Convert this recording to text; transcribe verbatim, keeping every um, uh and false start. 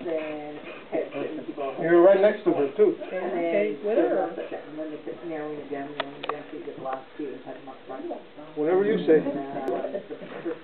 then text and people. You're right next to her too. And then, whatever. And then they kept narrowing it down, narrowing it down, so you get the last two and had them up front. Whatever you say. And, uh, the